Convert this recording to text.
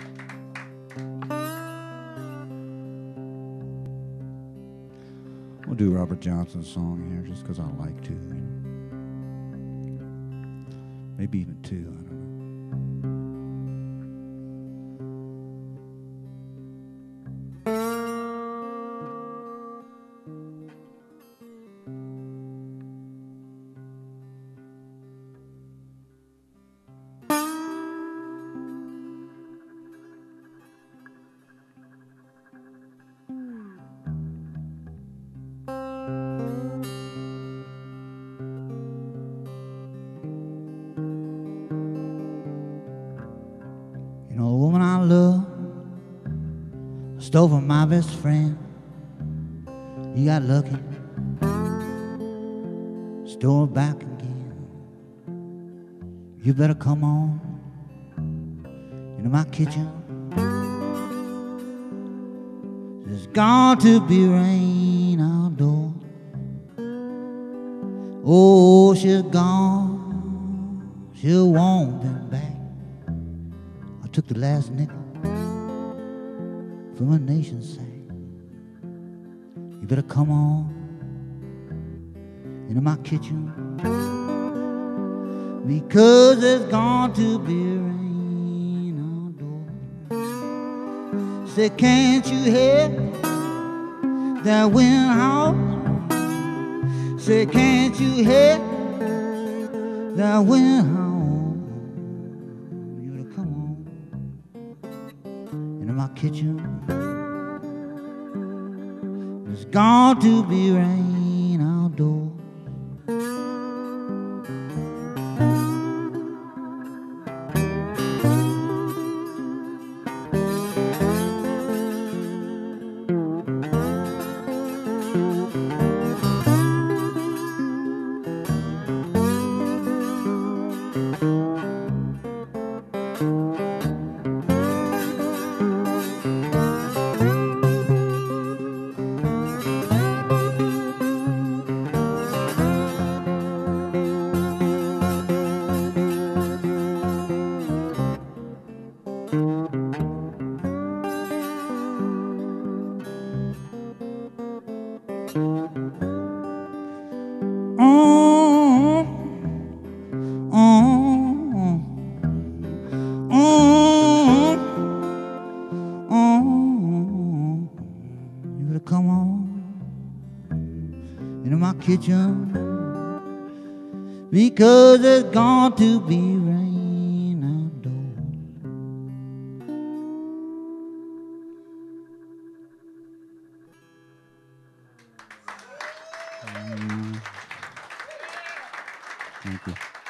We'll do Robert Johnson's song here just because I like to. Maybe even two. I don't know. You know, the woman I love, I stole from my best friend. You got lucky, stole her back again. You better come on into my kitchen. There's got to be rain outdoors. Oh, she's gone, she won't be back. I took the last nickel from a nation's sack. You better come on into my kitchen, because there's going to be rain outdoors. Say, can't you hear that wind howl? Say, can't you hear that wind howl? You better come on into my kitchen. There's going to be rain outdoors. You better come on into my kitchen, because there's going to be rain outdoors. Thank you.